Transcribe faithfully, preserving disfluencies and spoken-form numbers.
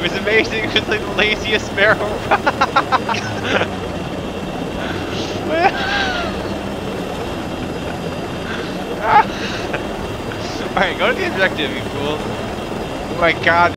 was amazing. It was like the laziest sparrow. Alright, go to the objective, you fool. Oh my god.